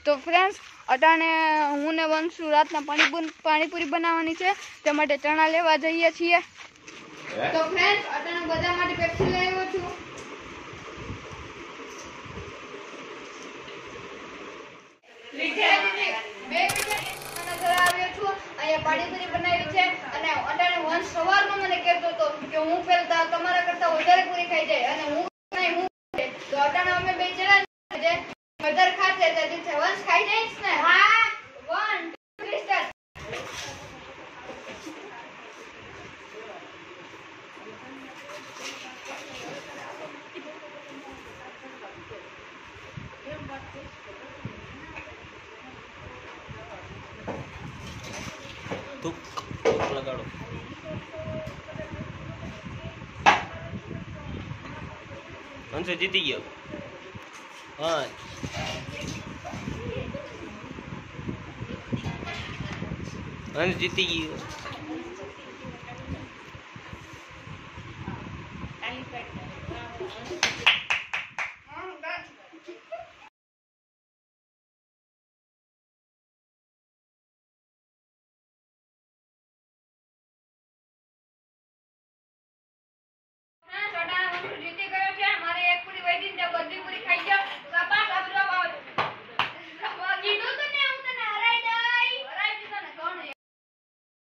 તો ફ્રેન્ડ્સ અટાણે હું ને વંશુ રાતના પાણીપુરી બનાવવાની છે, તે માટે ચણા લેવા જઈએ છીએ। તો ફ્રેન્ડ્સ અટાણે બધા માટે પેપ્સી લાવ્યો છું। પાણીપુરી બનાવી છે અને અટાણે વંશ સવારમાં મને કહેતો હતો કે હું પેલા તમારા કરતા વધારે પૂરી ખાઈ જાય અને હું તો અટાણે અમે બે જણા વધારે ખાતે તો વંશ ખાઈ જાય ને। હા 1 2 3 સ્ટાર્ટ। लगाड़ो अंश जीती गयो। हाँ अंश जीती गयो। જીતી ગયો છે। મારે એક પૂરી વધી છે, બધી પૂરી ખાઈ ગયો